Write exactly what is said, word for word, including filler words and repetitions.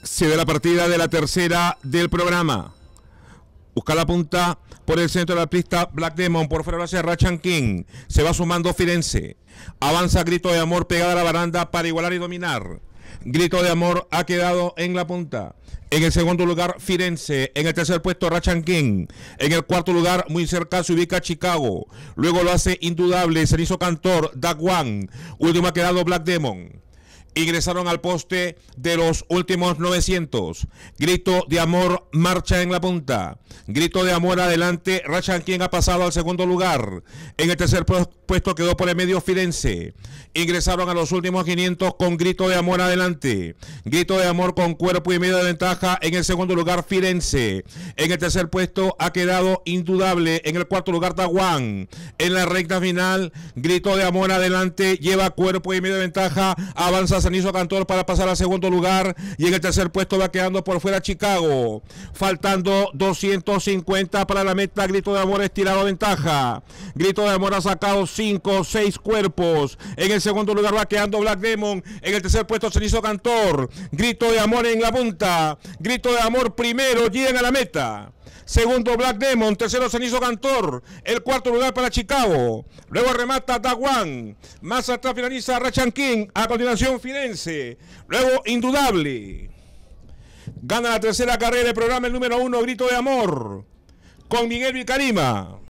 Se ve la partida de la tercera del programa. Busca la punta por el centro de la pista Black Demon, por fuera lo hace Rachan King. Se va sumando Firenze. Avanza Grito de Amor pegada a la baranda para igualar y dominar. Grito de Amor ha quedado en la punta. En el segundo lugar, Firenze. En el tercer puesto, Rachan King. En el cuarto lugar, muy cerca, se ubica Chicago. Luego lo hace Indudable, Cenizo Cantor, Dagwan. Último ha quedado Black Demon. Ingresaron al poste de los últimos novecientos. Grito de Amor marcha en la punta. Grito de Amor adelante. Rachan King ha pasado al segundo lugar. En el tercer puesto quedó por el medio Firenze. Ingresaron a los últimos quinientos con Grito de Amor adelante. Grito de Amor con cuerpo y medio de ventaja. En el segundo lugar Firenze. En el tercer puesto ha quedado Indudable. En el cuarto lugar Dagwan. En la recta final, Grito de Amor adelante. Lleva cuerpo y medio de ventaja. Avanza Cenizo Cantor para pasar al segundo lugar, y en el tercer puesto va quedando por fuera Chicago, faltando doscientos cincuenta para la meta. Grito de Amor estirado ventaja. Grito de Amor ha sacado cinco, seis cuerpos. En el segundo lugar va quedando Black Demon. En el tercer puesto Cenizo Cantor. Grito de Amor en la punta. Grito de Amor primero, llegan a la meta. Segundo Black Demon, tercero Cenizo Cantor, el cuarto lugar para Chicago, luego remata Dagwan, más atrás finaliza Rachan King, a continuación Firenze, luego Indudable. Gana la tercera carrera del programa el número uno, Grito de Amor, con Miguel Vicarima.